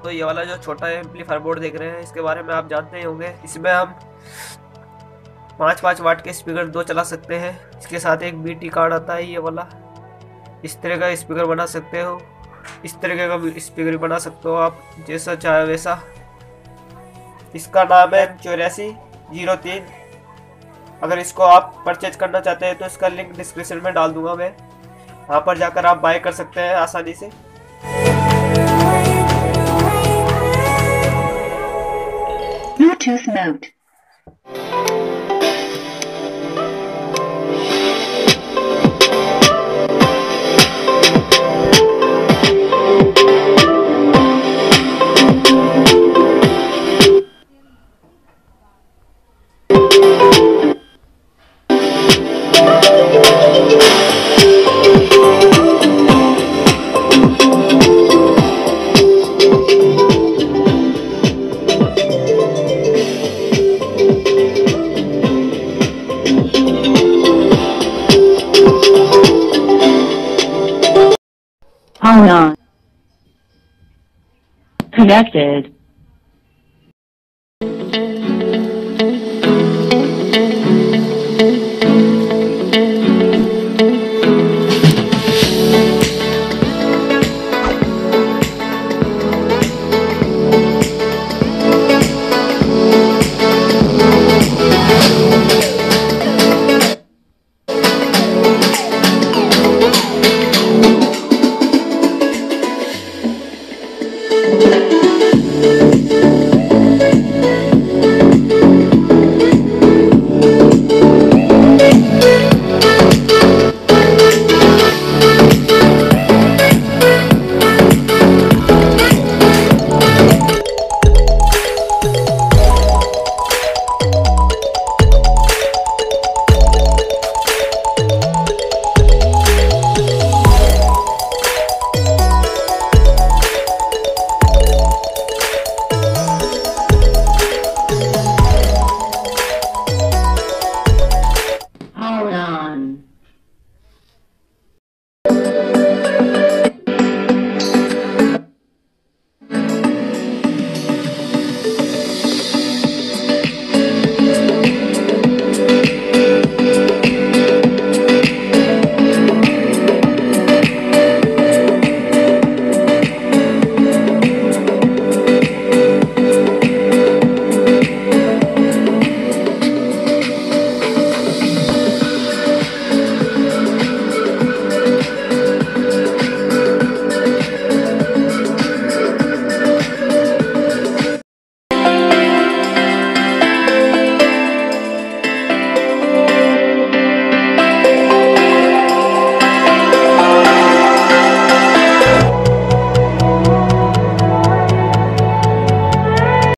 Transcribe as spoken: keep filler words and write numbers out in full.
दोस्तों ये वाला जो छोटा एम्पलीफायर बोर्ड देख रहे हैं इसके बारे में आप जानते ही होंगे। इसमें हम पाँच पाँच वाट के स्पीकर दो चला सकते हैं। इसके साथ एक बीटी कार्ड आता है ये वाला। इस तरह का स्पीकर बना सकते हो, इस तरीके का स्पीकर बना सकते हो आप, जैसा चाहे वैसा। इसका नाम है चौरासी जीरो तीन। अगर इसको आप परचेज करना चाहते हैं तो इसका लिंक डिस्क्रिप्शन में डाल दूंगा मैं, वहाँ पर जाकर आप बाय कर सकते हैं आसानी से। Bluetooth mode. Hold on. Connected.